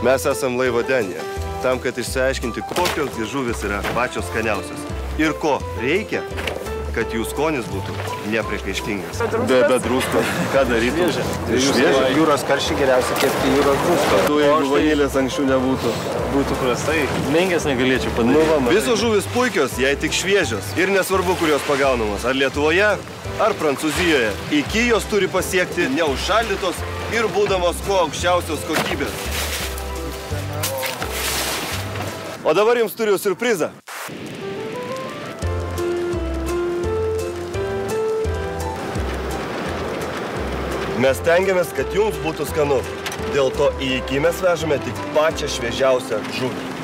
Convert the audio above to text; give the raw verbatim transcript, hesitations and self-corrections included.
Mes esam laivo denyje, tam, kad išsiaiškinti, kokios žuvys yra pačios skaniausios. Ir ko reikia, kad jų skonis būtų nepriekaištingas. Be, be druskos. Ką daryti? Šviežia. Jūros karšį geriausia kepti jūros druskos. Tu, jeigu vanilės anksčiau nebūtų. Būtų prastai. Menkės negalėčiau padaryti. Nu, visos žuvis puikios, jei tik šviežios. Ir nesvarbu, kur jos pagaunamos. Ar Lietuvoje, ar Prancūzijoje. Iki jos turi pasiekti neužšaldytos ir būdamos kuo aukščiausios kokybės. O dabar jums turiu siurprizą. Mes tengiamės, kad jums būtų skanu. Dėl to į Iki mes vežame tik pačią šviežiausią žuvį.